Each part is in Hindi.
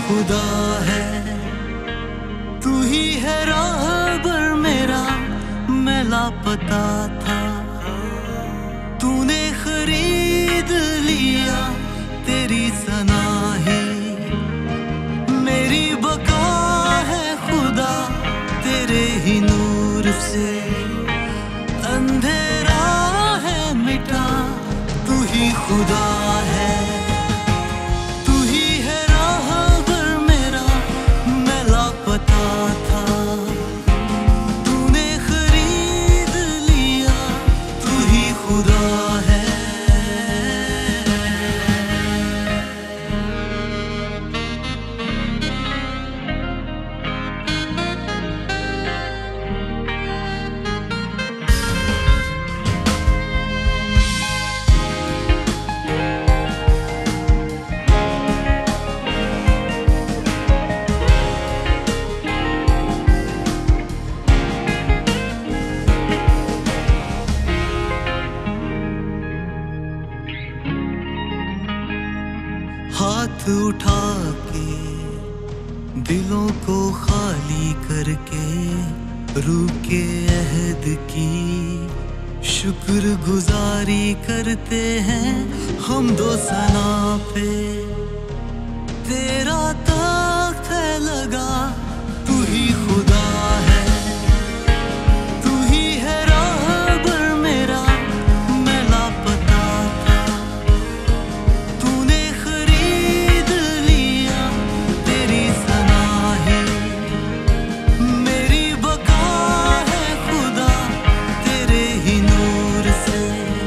खुदा है, तू ही है राहबर मेरा, मैं लापता था, तूने खरीद लिया तेरी सना ही, मेरी बका है खुदा तेरे ही नूर से, अंधेरा है मिटा तू ही खुदा है, तू ही है राहबर मेरा, मैं लापता था, तूने खरीद लिया तू ही खुदा है। हाथ उठा के दिलों को खाली करके, रूह के अहद की शुक्रगुजारी करते हैं हम दो सना पे, तेरा तख्त है लगा तू ही खुदा है, तू ही है राहबर मेरा, मैं लापता था, तूने खरीद लिया तेरी सना ही, मेरी बका है खुदा तेरे ही नूर से,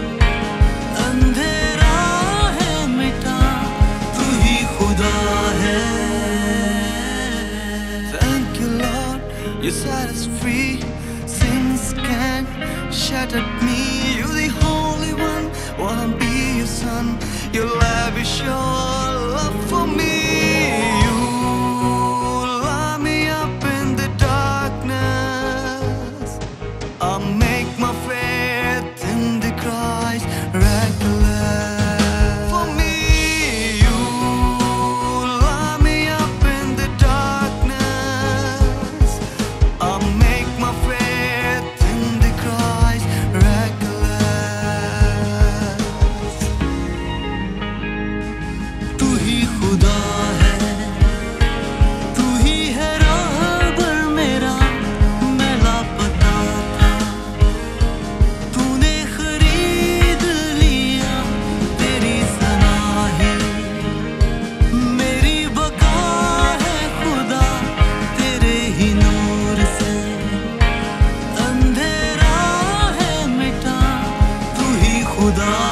अंधेरा है मिटा तू ही खुदा है। Thank you Lord, you set us free, sins can't shatter me, you're the Holy One, wanna be your son, you lavish your love for me, you light me up in the darkness, I'll make my faith in the Christ reckless. For me, you light me up in the darkness, I'll make my faith in the Christ reckless. तू ही खुदा है, तू ही है राहबर मेरा, मैं लापता था, तूने खरीद लिया तेरी सना ही, मेरी बका है खुदा तेरे ही नूर से, अंधेरा है मिटा तू ही खुदा